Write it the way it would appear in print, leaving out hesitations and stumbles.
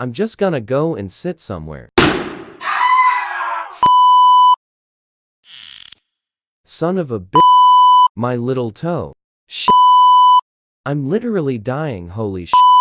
I'm just gonna go and sit somewhere. Son of a bitch. My little toe. Shit. I'm literally dying, holy shit.